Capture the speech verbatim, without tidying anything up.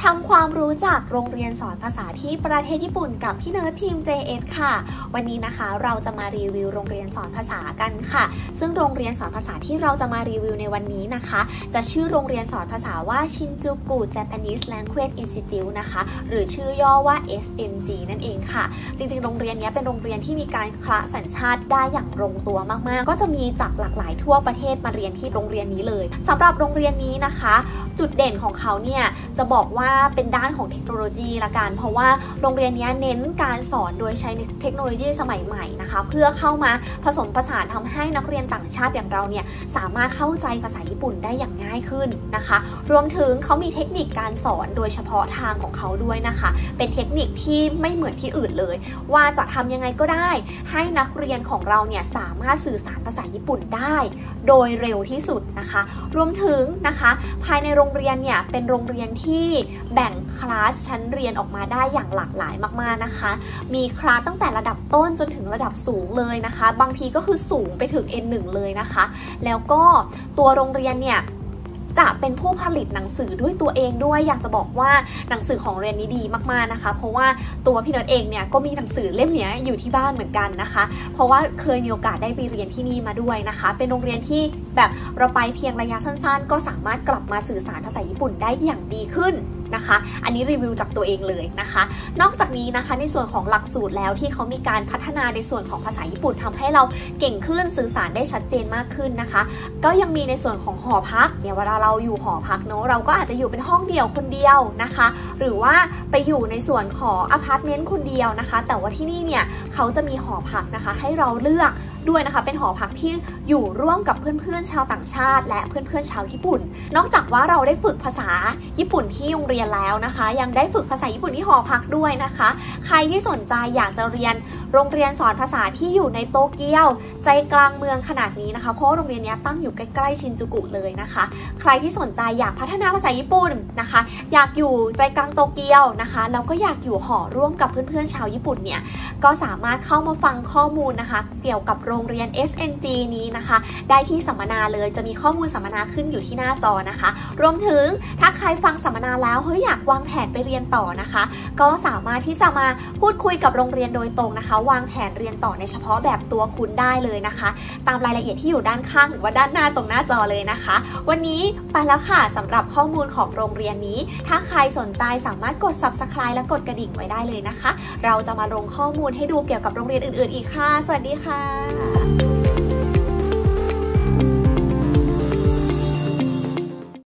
ทำความรู้จักโรงเรียนสอนภาษาที่ประเทศญี่ปุ่นกับพี่เนิร์ดทีม เจ เอส ค่ะวันนี้นะคะเราจะมารีวิวโรงเรียนสอนภาษากันค่ะซึ่งโรงเรียนสอนภาษาที่เราจะมารีวิวในวันนี้นะคะจะชื่อโรงเรียนสอนภาษาว่า Shinjuku Japanese Language Institute นะคะหรือชื่อย่อว่า เอส เอ็น จี นั่นเองค่ะจริงๆโรงเรียนนี้เป็นโรงเรียนที่มีการคละสัญชาติได้อย่างลงตัวมากๆก็จะมีจากหลากหลายทั่วประเทศมาเรียนที่โรงเรียนนี้เลยสำหรับโรงเรียนนี้นะคะจุดเด่นของเขาเนี่ยจะบอกว่าเป็นด้านของเทคโนโลยีละกันเพราะว่าโรงเรียนนี้เน้นการสอนโดยใช้เทคโนโลยีสมัยใหม่นะคะเพื่อเข้ามาผสมผสานทำให้นักเรียนต่างชาติอย่างเราเนี่ยสามารถเข้าใจภาษาญี่ปุ่นได้อย่างง่ายขึ้นนะคะรวมถึงเขามีเทคนิคการสอนโดยเฉพาะทางของเขาด้วยนะคะเป็นเทคนิคที่ไม่เหมือนที่อื่นเลยว่าจะทำยังไงก็ได้ให้นักเรียนของเราเนี่ยสามารถสื่อสารภาษาญี่ปุ่นได้โดยเร็วที่สุดนะคะรวมถึงนะคะภายในโรงเรียนเนี่ยเป็นโรงเรียนที่แบ่งคลาสชั้นเรียนออกมาได้อย่างหลากหลายมากๆนะคะมีคลาสตั้งแต่ระดับต้นจนถึงระดับสูงเลยนะคะบางทีก็คือสูงไปถึง เอ็น หนึ่ง เลยนะคะแล้วก็ตัวโรงเรียนเนี่ยจะเป็นผู้ผลิตหนังสือด้วยตัวเองด้วยอยากจะบอกว่าหนังสือของเรียนนี้ดีมากๆนะคะเพราะว่าตัวพี่เนิร์ดเองเนี่ยก็มีหนังสือเล่มนี้อยู่ที่บ้านเหมือนกันนะคะเพราะว่าเคยมีโอกาสได้ไปเรียนที่นี่มาด้วยนะคะเป็นโรงเรียนที่แบบเราไปเพียงระยะสั้นๆก็สามารถกลับมาสื่อสารภาษาญี่ปุ่นได้อย่างดีขึ้นนะคะอันนี้รีวิวจากตัวเองเลยนะคะนอกจากนี้นะคะในส่วนของหลักสูตรแล้วที่เขามีการพัฒนาในส่วนของภาษาญี่ปุ่นทำให้เราเก่งขึ้นสื่อสารได้ชัดเจนมากขึ้นนะคะก็ยังมีในส่วนของหอพักเนี่ยเวลาเราอยู่หอพักเนอะเราก็อาจจะอยู่เป็นห้องเดียวคนเดียวนะคะหรือว่าไปอยู่ในส่วนของอพาร์ตเมนต์คนเดียวนะคะแต่ว่าที่นี่เนี่ยเขาจะมีหอพักนะคะให้เราเลือกด้วยนะคะเป็นหอพักที่อยู่ร่วมกับเพื่อนๆชาวต่างชาติและเพื่อนๆชาวญี่ปุ่นนอกจากว่าเราได้ฝึกภาษาญี่ปุ่นที่โรงเรียนแล้วนะคะยังได้ฝึกภาษาญี่ปุ่นที่หอพักด้วยนะคะใครที่สนใจอยากจะเรียนโรงเรียนสอนภาษาที่อยู่ในโตเกียวใจกลางเมืองขนาดนี้นะคะเพราะว่าโรงเรียนนี้ตั้งอยู่ใกล้ๆชินจูกุเลยนะคะใครที่สนใจอยากพัฒนาภาษาญี่ปุ่นนะคะอยากอยู่ใจกลางโตเกียวนะคะแล้วก็อยากอยู่หอร่วมกับเพื่อนๆชาวญี่ปุ่นเนี่ยก็สามารถเข้ามาฟังข้อมูลนะคะเกี่ยวกับโรงเรียน เอส เอ็น จี นี้นะคะได้ที่สัมมนาเลยจะมีข้อมูลสัมมนาขึ้นอยู่ที่หน้าจอนะคะรวมถึงถ้าใครฟังสัมมนาแล้วเฮ้ยอยากวางแผนไปเรียนต่อนะคะก็สามารถที่จะมาพูดคุยกับโรงเรียนโดยตรงนะคะวางแผนเรียนต่อในเฉพาะแบบตัวคุณได้เลยนะคะตามรายละเอียดที่อยู่ด้านข้างหรือว่าด้านหน้าตรงหน้าจอเลยนะคะวันนี้ไปแล้วค่ะสำหรับข้อมูลของโรงเรียนนี้ถ้าใครสนใจสามารถกด ซับสไครบ์ และกดกระดิ่งไว้ได้เลยนะคะเราจะมาลงข้อมูลให้ดูเกี่ยวกับโรงเรียนอื่นๆอีกค่ะสวัสดีค่ะ